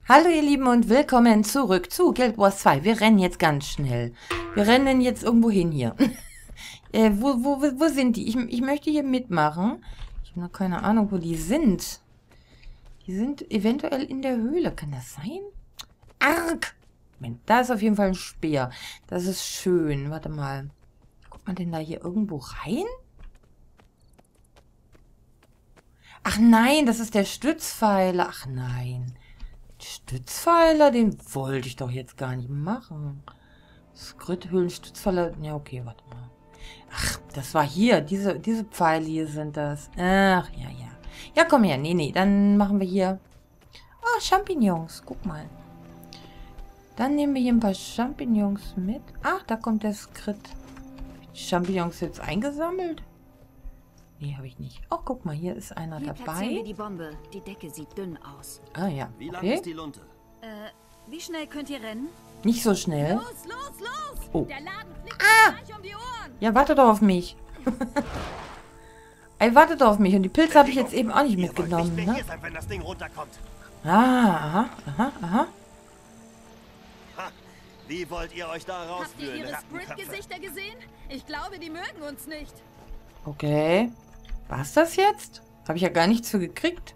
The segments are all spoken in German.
Hallo ihr Lieben und willkommen zurück zu Guild Wars 2. Wir rennen jetzt ganz schnell. Wir rennen jetzt irgendwo hin hier. Wo sind die? Ich möchte hier mitmachen. Ich habe noch keine Ahnung, wo die sind. Die sind eventuell in der Höhle. Kann das sein? Arg! Moment, da ist auf jeden Fall ein Speer. Das ist schön. Warte mal. Kommt man denn da hier irgendwo rein? Ach nein, das ist der Stützpfeiler. Ach nein. Stützpfeiler, den wollte ich doch jetzt gar nicht machen. Skrit-Höhlen-Stützpfeiler. Ja, okay, warte mal. Ach, das war hier. Diese Pfeile hier sind das. Ach, ja, ja. Ja, komm her. Nee, dann machen wir hier... Oh, Champignons. Guck mal. Dann nehmen wir hier ein paar Champignons mit. Ach, da kommt der Skrit. Habe ich die Champignons jetzt eingesammelt? Nee, habe ich nicht. Oh, guck mal, hier ist einer Hier dabei. Wir die Bombe. Die Decke sieht dünn aus. Ah ja, Wie lang okay. ist die Lunte? Wie schnell könnt ihr rennen? Nicht so schnell. Los! Oh. Der Laden fliegt gleich um die Ohren! Ja, warte doch auf mich. Ey, warte doch auf mich. Und die Pilze habe ich jetzt eben auch nicht mitgenommen, Ihr wollt nicht mehr ne? hier sein, wenn das Ding runterkommt. Ah, aha. Ha, wie wollt ihr euch da Habt ihr rausfühlen, ihre Rattenköpfe? Sprit-Gesichter gesehen? Ich glaube, die mögen uns nicht. Okay. War's das jetzt? Habe ich ja gar nichts für gekriegt.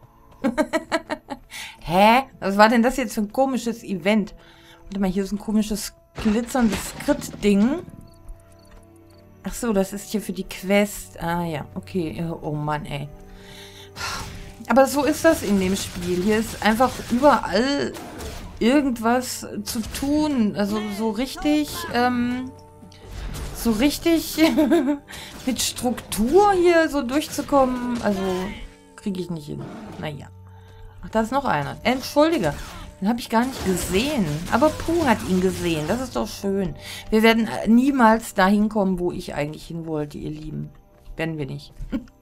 Hä? Was war denn das jetzt für ein komisches Event? Warte mal, hier ist ein komisches glitzerndes Skrit-Ding. Ach so, das ist hier für die Quest. Ah ja, okay. Oh Mann, ey. Aber so ist das in dem Spiel. Hier ist einfach überall irgendwas zu tun. Also so richtig, mit Struktur hier so durchzukommen. Also kriege ich nicht hin. Naja. Ach, da ist noch einer. Entschuldige. Den habe ich gar nicht gesehen. Aber Puh hat ihn gesehen. Das ist doch schön. Wir werden niemals dahin kommen, wo ich eigentlich hin wollte, ihr Lieben. Werden wir nicht.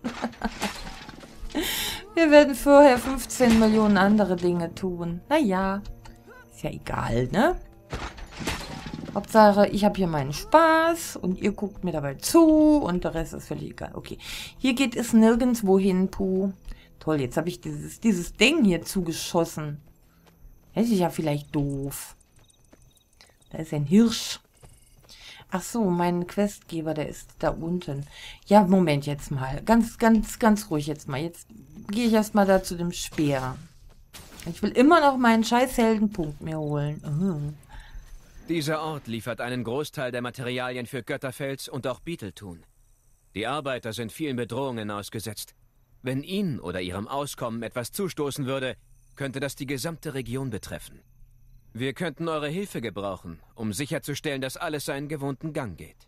Wir werden vorher 15 Millionen andere Dinge tun. Naja. Ist ja egal, ne? Hauptsache, ich habe hier meinen Spaß und ihr guckt mir dabei zu und der Rest ist völlig egal. Okay, hier geht es nirgendwo hin, Puh. Toll, jetzt habe ich dieses Ding hier zugeschossen. Das ist ja vielleicht doof. Da ist ein Hirsch. Ach so, mein Questgeber, der ist da unten. Ja, Moment jetzt mal. Ganz ruhig jetzt mal. Jetzt gehe ich erstmal da zu dem Speer. Ich will immer noch meinen scheiß Heldenpunkt mir holen. Dieser Ort liefert einen Großteil der Materialien für Götterfels und auch Beetletun. Die Arbeiter sind vielen Bedrohungen ausgesetzt. Wenn ihnen oder ihrem Auskommen etwas zustoßen würde, könnte das die gesamte Region betreffen. Wir könnten eure Hilfe gebrauchen, um sicherzustellen, dass alles seinen gewohnten Gang geht.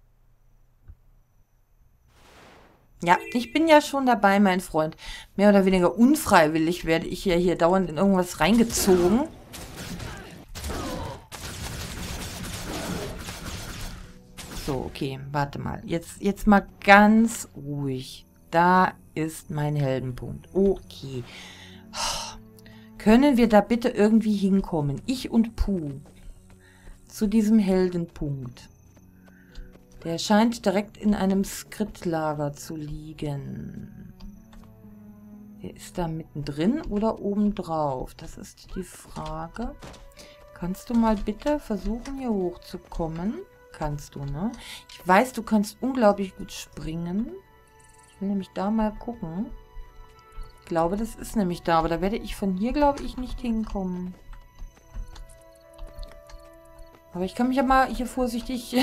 Ja, ich bin ja schon dabei, mein Freund. Mehr oder weniger unfreiwillig werde ich ja hier dauernd in irgendwas reingezogen. So, okay, warte mal. Jetzt mal ganz ruhig. Da ist mein Heldenpunkt. Okay. Können wir da bitte irgendwie hinkommen? Ich und Puh. Zu diesem Heldenpunkt. Der scheint direkt in einem Skrit-Lager zu liegen. Der ist da mittendrin oder obendrauf? Das ist die Frage. Kannst du mal bitte versuchen, hier hochzukommen? Kannst du, ne? Ich weiß, du kannst unglaublich gut springen. Ich will nämlich da mal gucken. Ich glaube, das ist nämlich da, aber da werde ich von hier, glaube ich, nicht hinkommen. Aber ich kann mich ja mal hier vorsichtig...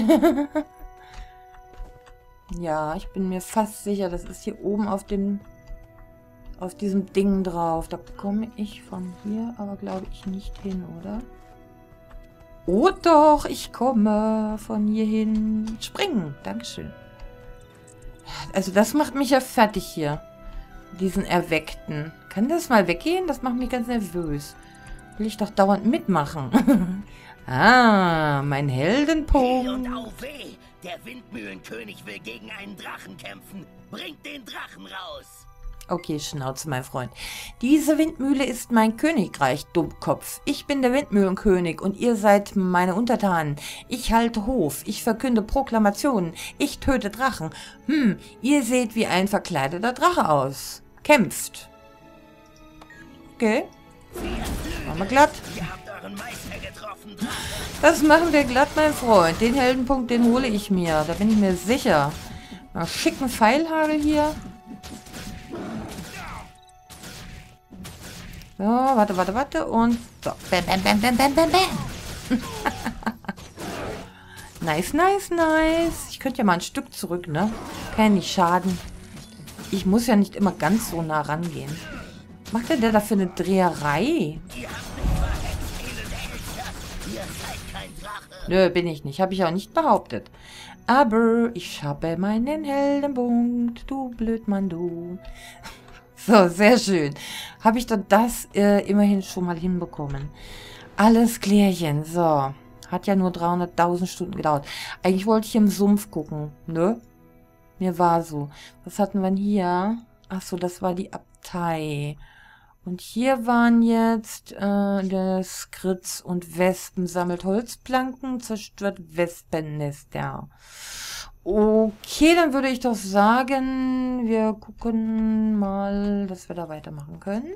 Ja, ich bin mir fast sicher, das ist hier oben auf diesem Ding drauf. Da komme ich von hier aber, glaube ich, nicht hin, oder? Oh doch, ich komme von hier hin. Springen, Dankeschön. Also das macht mich ja fertig hier. Diesen Erweckten. Kann das mal weggehen? Das macht mich ganz nervös. Will ich doch dauernd mitmachen. Ah, mein Heldenpunkt. Weh und au weh! Der Windmühlenkönig will gegen einen Drachen kämpfen. Bringt den Drachen raus! Okay, Schnauze, mein Freund. Diese Windmühle ist mein Königreich, Dummkopf. Ich bin der Windmühlenkönig und ihr seid meine Untertanen. Ich halte Hof, ich verkünde Proklamationen, ich töte Drachen. Ihr seht wie ein verkleideter Drache aus. Kämpft. Okay. Machen wir glatt. Ihr habt euren Meister getroffen, Drache. Das machen wir glatt, mein Freund. Den Heldenpunkt, den hole ich mir. Da bin ich mir sicher. Mal schicken Pfeilhagel hier. So, warte. Und so. Bam, bam, bam, bam, bam, bam, bam. Nice. Ich könnte ja mal ein Stück zurück, ne? Kann ja nicht schaden. Ich muss ja nicht immer ganz so nah rangehen. Macht denn der dafür eine Dreherei? Ihr habt mich verhext, elende Hexer. Ihr seid kein Drache. Nö, bin ich nicht. Habe ich auch nicht behauptet. Aber ich habe meinen Heldenpunkt. Du Blödmann, du. So, sehr schön. Habe ich doch das immerhin schon mal hinbekommen. Alles klärchen. So. Hat ja nur 300.000 Stunden gedauert. Eigentlich wollte ich im Sumpf gucken. Ne? Mir war so. Was hatten wir denn hier? Achso, das war die Abtei. Und hier waren jetzt der Skritz und Wespen sammelt Holzplanken, zerstört Wespennester. Okay, dann würde ich doch sagen, wir gucken mal, dass wir da weitermachen können.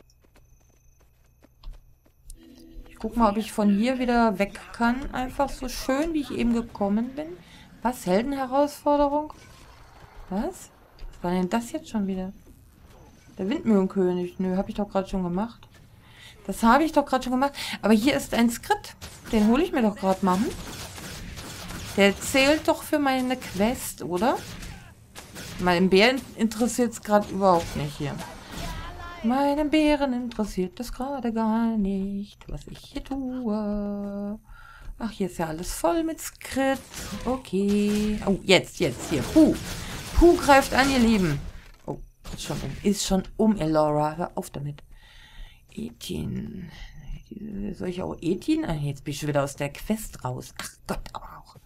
Ich guck mal, ob ich von hier wieder weg kann. Einfach so schön, wie ich eben gekommen bin. Was? Heldenherausforderung? Was? Was war denn das jetzt schon wieder? Der Windmühlenkönig. Nö, habe ich doch gerade schon gemacht. Das habe ich doch gerade schon gemacht. Aber hier ist ein Skript. Den hole ich mir doch gerade mal. Der zählt doch für meine Quest, oder? Meinen Bären interessiert es gerade überhaupt nicht hier. Meinen Bären interessiert das gerade gar nicht, was ich hier tue. Ach, hier ist ja alles voll mit Skript. Okay. Oh, jetzt hier. Puh greift an, ihr Lieben. Oh, ist schon um, Elora. Hör auf damit. Ethin. Soll ich auch Ethin? Ah, jetzt bin ich schon wieder aus der Quest raus. Ach Gott, auch.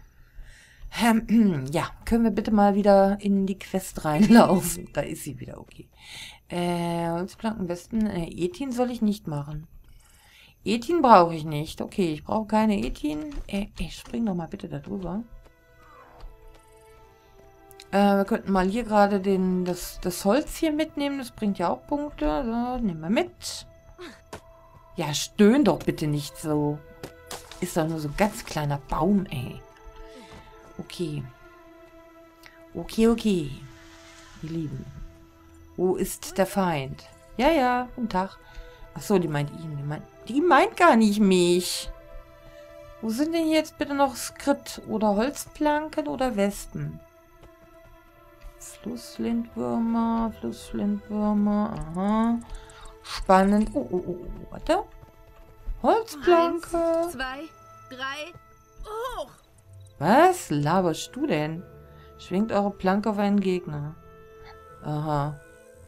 Ja, können wir bitte mal wieder in die Quest reinlaufen? Da ist sie wieder, okay. Holzplanken besten. Ethin soll ich nicht machen. Ethin brauche ich nicht. Okay, ich brauche keine Ethin. Spring doch mal bitte da drüber. Wir könnten mal hier gerade das Holz hier mitnehmen. Das bringt ja auch Punkte. So, nehmen wir mit. Ja, stöhn doch bitte nicht so. Ist doch nur so ein ganz kleiner Baum, ey. Okay. Okay. Ihr Lieben. Wo ist der Feind? Ja, guten Tag. Achso, die meint ihn. Die meint gar nicht mich. Wo sind denn jetzt bitte noch Skrit oder Holzplanken oder Wespen? Flusslindwürmer. Aha. Spannend. Oh, warte. Holzplanke. 1, 2, 3, hoch! Was laberst du denn? Schwingt eure Planke auf einen Gegner. Aha.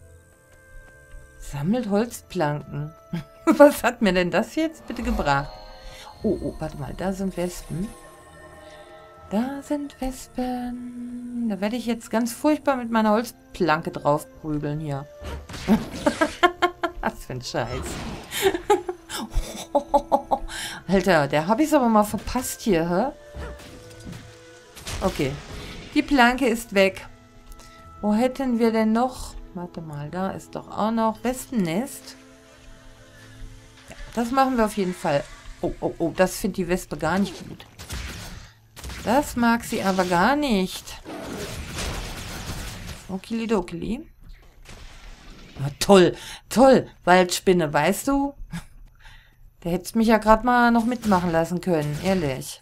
Sammelt Holzplanken. Was hat mir denn das jetzt bitte gebracht? Oh, warte mal. Da sind Wespen. Da werde ich jetzt ganz furchtbar mit meiner Holzplanke drauf prügeln hier. Was für ein Scheiß. Alter, der habe ich es aber mal verpasst hier, hä? Okay. Die Planke ist weg. Wo hätten wir denn noch? Warte mal, da ist doch auch noch Wespennest. Ja, das machen wir auf jeden Fall. Oh, das findet die Wespe gar nicht gut. Das mag sie aber gar nicht. Okilidokili. Ja, toll, Waldspinne, weißt du? Der hätte mich ja gerade mal noch mitmachen lassen können, ehrlich.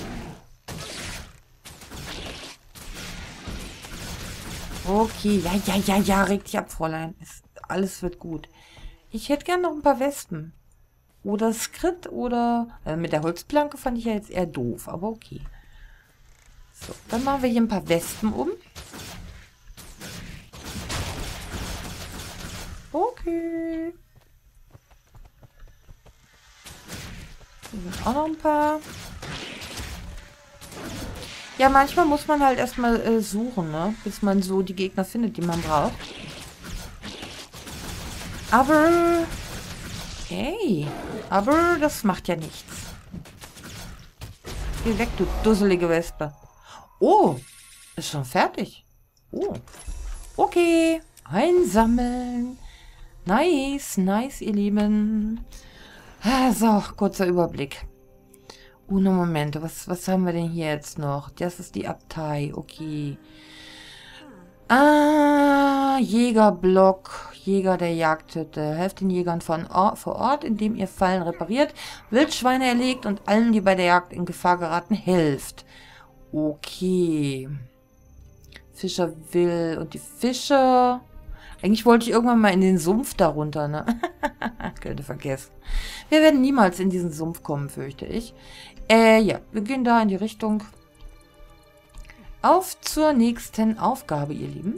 Okay, ja, reg dich ab, Fräulein. Alles wird gut. Ich hätte gern noch ein paar Wespen. Oder Skrit oder... mit der Holzplanke fand ich ja jetzt eher doof, aber okay. So, dann machen wir hier ein paar Wespen um. Okay. Hier sind auch noch ein paar. Ja, manchmal muss man halt erstmal suchen, ne? Bis man so die Gegner findet, die man braucht. Aber das macht ja nichts. Geh weg, du dusselige Wespe. Oh, ist schon fertig. Oh, okay. Einsammeln. Nice, ihr Lieben. So, kurzer Überblick. Uno Momente. Was haben wir denn hier jetzt noch? Das ist die Abtei. Okay. Jägerblock. Jäger der Jagdhütte. Helft den Jägern vor Ort, indem ihr Fallen repariert, Wildschweine erlegt und allen, die bei der Jagd in Gefahr geraten, helft. Okay. Fischer will und die Fischer. Eigentlich wollte ich irgendwann mal in den Sumpf darunter, ne? Könnte vergessen. Wir werden niemals in diesen Sumpf kommen, fürchte ich. Ja, wir gehen da in die Richtung. Auf zur nächsten Aufgabe, ihr Lieben.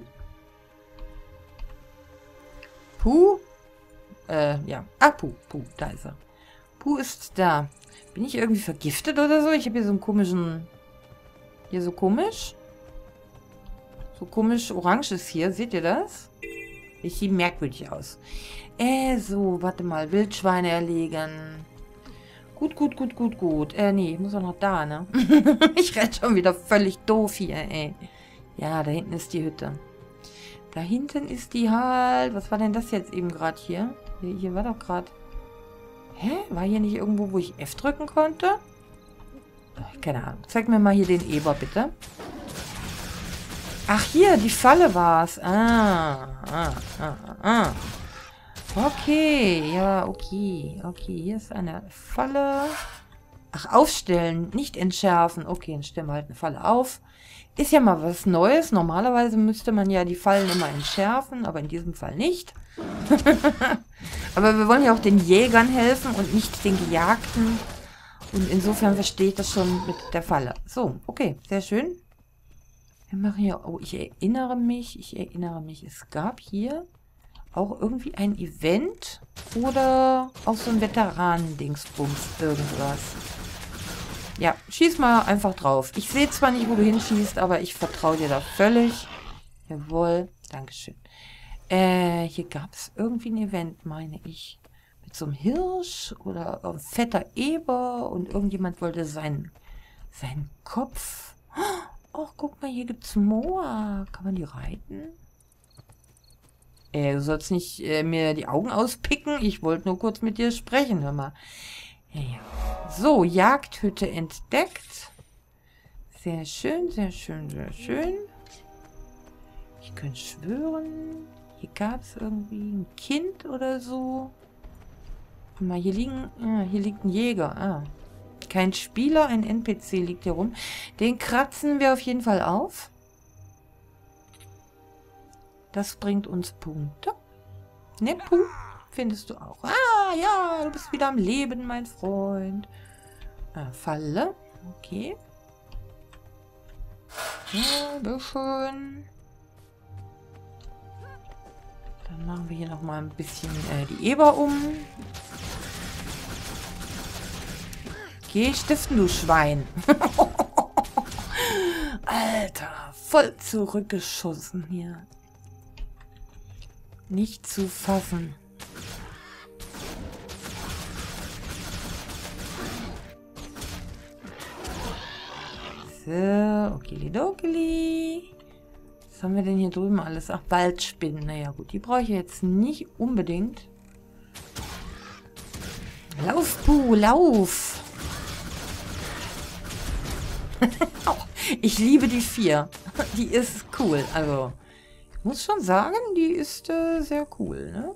Puh. Ja. Ah, Puh, da ist er. Puh ist da. Bin ich irgendwie vergiftet oder so? Ich habe hier so einen komischen... Hier so komisch. So komisch orange ist hier. Seht ihr das? Ich sieht merkwürdig aus. So, warte mal. Wildschweine erlegen. Gut. Nee, ich muss auch noch da, ne? Ich renne schon wieder völlig doof hier, ey. Ja, da hinten ist die Hütte. Da hinten ist die halt... Was war denn das jetzt eben gerade hier? Hier war doch gerade... Hä? War hier nicht irgendwo, wo ich F drücken konnte? Keine Ahnung. Zeig mir mal hier den Eber, bitte. Ach, hier, die Falle war's. Okay, ja, okay. Okay, hier ist eine Falle. Ach, aufstellen, nicht entschärfen. Okay, dann stellen wir halt eine Falle auf. Ist ja mal was Neues. Normalerweise müsste man ja die Fallen immer entschärfen, aber in diesem Fall nicht. Aber wir wollen ja auch den Jägern helfen und nicht den Gejagten. Und insofern verstehe ich das schon mit der Falle. So, okay, sehr schön. Wir machen hier... Oh, ich erinnere mich, es gab hier auch irgendwie ein Event oder auch so ein Veteranen-Dingsbums, irgendwas. Ja, schieß mal einfach drauf. Ich sehe zwar nicht, wo du hinschießt, aber ich vertraue dir da völlig. Jawohl, Dankeschön. Hier gab es irgendwie ein Event, meine ich. Mit so einem Hirsch oder ein fetter Eber und irgendjemand wollte seinen Kopf... Oh, guck mal, hier gibt's Moa. Kann man die reiten? Du sollst nicht mir die Augen auspicken. Ich wollte nur kurz mit dir sprechen, hör mal. Ja. So, Jagdhütte entdeckt. Sehr schön. Ich könnte schwören, hier gab es irgendwie ein Kind oder so. Guck mal, hier liegt ein Jäger. Kein Spieler, ein NPC liegt hier rum. Den kratzen wir auf jeden Fall auf. Das bringt uns Punkte. Ne, Puh, findest du auch. Ja, du bist wieder am Leben, mein Freund. Falle. Okay. Ja, bitteschön. Dann machen wir hier nochmal ein bisschen die Eber um. Geh stiften, du Schwein. Alter, voll zurückgeschossen hier. Nicht zu fassen. So, okilidokili. Was haben wir denn hier drüben alles? Ach, Waldspinnen. Naja, gut, die brauche ich jetzt nicht unbedingt. Lauf, Puh, lauf! Ich liebe die 4. Die ist cool. Also, ich muss schon sagen, die ist sehr cool, ne?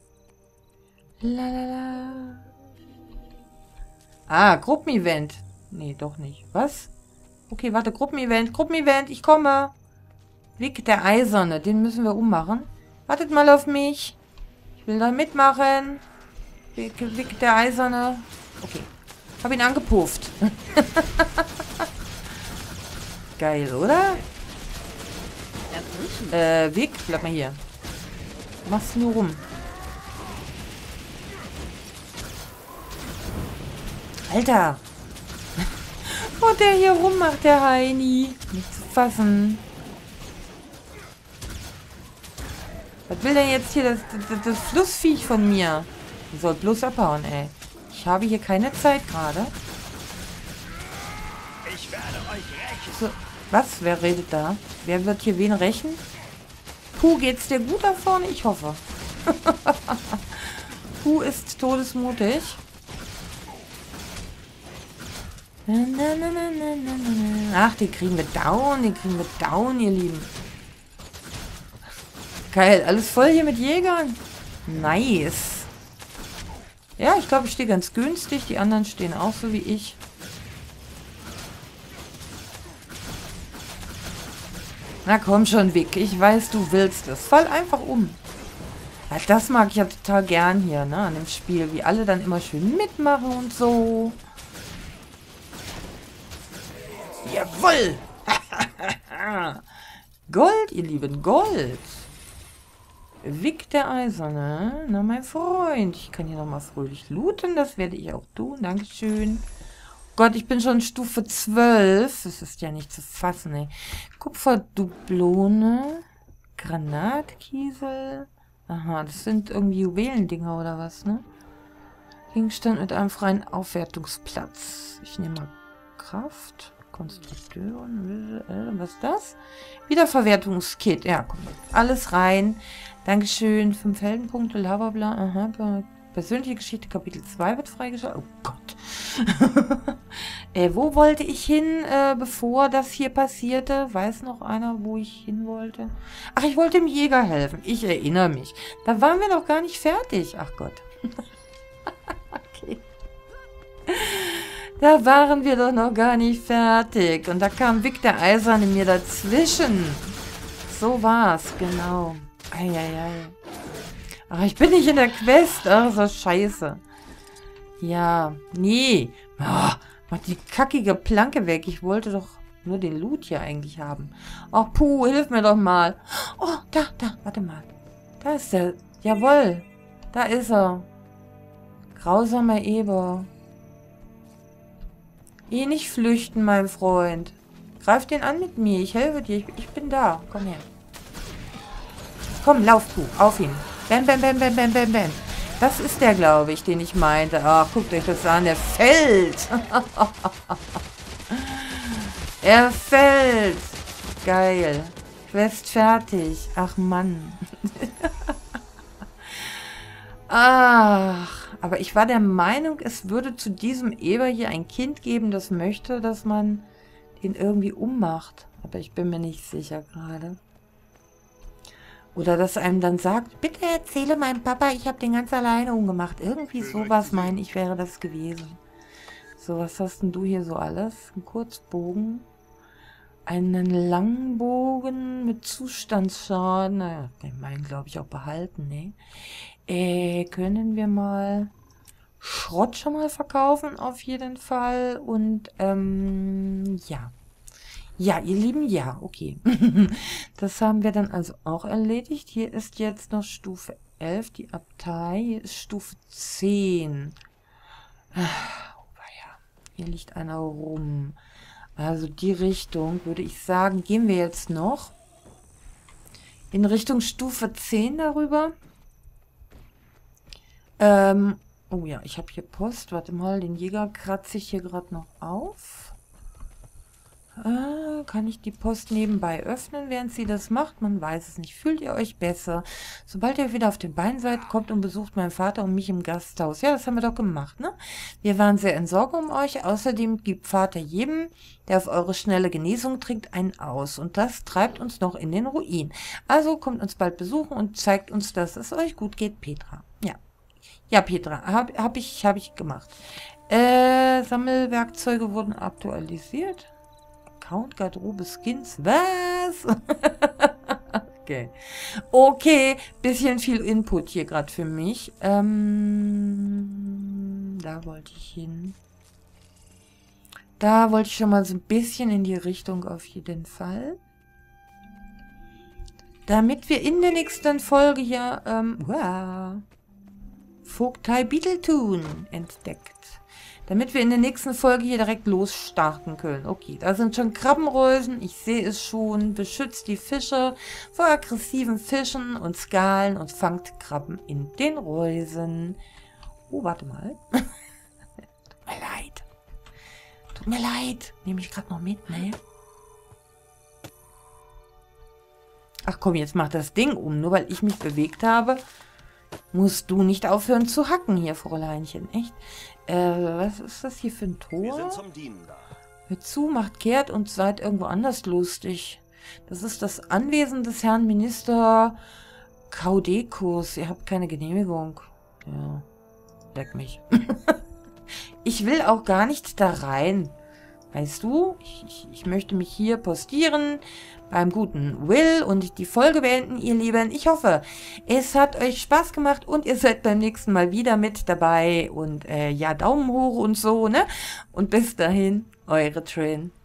Lalala. Gruppenevent. Nee, doch nicht. Was? Okay, warte, Gruppenevent, ich komme. Wick der Eiserne, den müssen wir ummachen. Wartet mal auf mich. Ich will da mitmachen. Wick der Eiserne. Okay. Hab ihn angepufft. Geil, oder? Wick, bleib mal hier. Mach's nur rum. Alter! Wo der hier rummacht, der Heini. Nicht zu fassen. Was will denn jetzt hier das Flussviech von mir? Der soll bloß abhauen, ey. Ich habe hier keine Zeit gerade. Ich werde euch rächen. So, was? Wer redet da? Wer wird hier wen rächen? Puh, geht's dir gut da vorne? Ich hoffe. Puh ist todesmutig. Ach, die kriegen wir down, ihr Lieben. Geil, alles voll hier mit Jägern. Nice. Ja, ich glaube, ich stehe ganz günstig. Die anderen stehen auch so wie ich. Na komm schon, Vic. Ich weiß, du willst es. Fall einfach um. Ja, das mag ich ja total gern hier, ne, an dem Spiel. Wie alle dann immer schön mitmachen und so. Jawoll! Gold, ihr Lieben, Gold. Vic der Eiserne. Na, mein Freund. Ich kann hier nochmal fröhlich looten. Das werde ich auch tun. Dankeschön. Gott, ich bin schon Stufe 12. Das ist ja nicht zu fassen, ey. Kupferdublone. Granatkiesel. Aha, das sind irgendwie Juwelendinger oder was, ne? Gegenstand mit einem freien Aufwertungsplatz. Ich nehme mal Kraft. Konstrukteur. Was ist das? Wiederverwertungskit. Ja, komm. Alles rein. Dankeschön. 5 Heldenpunkte. Lava bla. Aha. Persönliche Geschichte Kapitel 2 wird freigeschaltet. Oh Gott. Wo wollte ich hin, bevor das hier passierte? Weiß noch einer, wo ich hin wollte? Ach, ich wollte dem Jäger helfen. Ich erinnere mich. Da waren wir noch gar nicht fertig. Ach Gott. Okay. Da waren wir doch noch gar nicht fertig. Und da kam Vic der Eiserne mir dazwischen. So war's, genau. Eieiei. Ach, ich bin nicht in der Quest. Ach, so scheiße. Ja, nee. Oh, mach die kackige Planke weg. Ich wollte doch nur den Loot hier eigentlich haben. Ach, puh, hilf mir doch mal. Oh, da, warte mal. Da ist der. Jawohl. Da ist er. Grausamer Eber. Nicht flüchten, mein Freund. Greif den an mit mir. Ich helfe dir. Ich bin da. Komm her. Komm, lauf du. Auf ihn. Bam, bam, bam, bam, bam, bam, bam. Das ist der, glaube ich, den ich meinte. Ach, guckt euch das an. Der fällt. Er fällt. Geil. Quest fertig. Ach, Mann. Ach, aber ich war der Meinung, es würde zu diesem Eber hier ein Kind geben, das möchte, dass man den irgendwie ummacht. Aber ich bin mir nicht sicher gerade. Oder dass einem dann sagt, bitte erzähle meinem Papa, ich habe den ganz alleine umgemacht. Irgendwie sowas, meine ich, wäre das gewesen. So, was hast denn du hier so alles? Ein Kurzbogen. Einen Langbogen mit Zustandsschaden. Naja, den meinen, glaube ich, auch behalten, ne? Können wir mal Schrott schon mal verkaufen, auf jeden Fall. Und, ja. Ja, ihr Lieben, ja, okay. Das haben wir dann also auch erledigt. Hier ist jetzt noch Stufe 11, die Abtei. Hier ist Stufe 10. Hier liegt einer rum. Also die Richtung, würde ich sagen, gehen wir jetzt noch in Richtung Stufe 10 darüber. Oh ja, ich habe hier Post. Warte mal, den Jäger kratze ich hier gerade noch auf. Kann ich die Post nebenbei öffnen, während sie das macht? Man weiß es nicht. Fühlt ihr euch besser? Sobald ihr wieder auf den Beinen seid, kommt und besucht meinen Vater und mich im Gasthaus. Ja, das haben wir doch gemacht, ne? Wir waren sehr in Sorge um euch. Außerdem gibt Vater jedem, der auf eure schnelle Genesung trinkt, einen aus. Und das treibt uns noch in den Ruin. Also kommt uns bald besuchen und zeigt uns, dass es euch gut geht, Petra. Ja. Ja, Petra, hab ich gemacht. Sammelwerkzeuge wurden aktualisiert. Account, Garderobe, Skins. Was? Okay. Okay, bisschen viel Input hier gerade für mich. Da wollte ich hin. Da wollte ich schon mal so ein bisschen in die Richtung auf jeden Fall. Damit wir in der nächsten Folge hier Vogtei Beetletun entdeckt. Damit wir in der nächsten Folge hier direkt losstarten können. Okay, da sind schon Krabbenrösen. Ich sehe es schon. Beschützt die Fische vor aggressiven Fischen und Skalen und fangt Krabben in den Reusen. Oh, warte mal. Tut mir leid. Tut mir leid. Nehme ich gerade noch mit, ne? Ach komm, jetzt macht das Ding um. Nur weil ich mich bewegt habe. musst du nicht aufhören zu hacken hier, Fräuleinchen. Echt? Was ist das hier für ein Tor? Wir sind zum Dienen da. Hört zu, macht kehrt und seid irgendwo anders lustig. Das ist das Anwesen des Herrn Minister Kaudekus. Ihr habt keine Genehmigung. Ja, leck mich. Ich will auch gar nicht da rein. Weißt du, ich möchte mich hier postieren beim guten Will und die Folge beenden, ihr Lieben. Ich hoffe, es hat euch Spaß gemacht und ihr seid beim nächsten Mal wieder mit dabei. Und ja, Daumen hoch und so, ne? Und bis dahin, eure Trin.